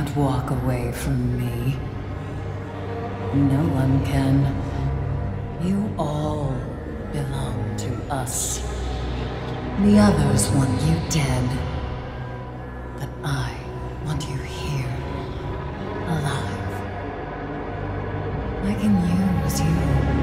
can't walk away from me. No one can. You all belong to us. The others want you dead. But I want you here, alive. I can use you.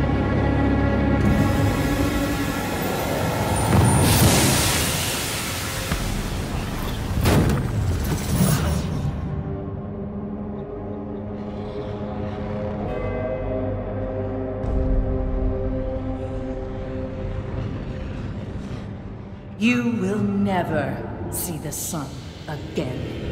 You will never see the sun again.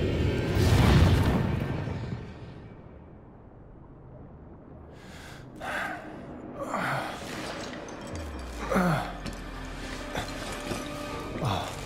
Oh.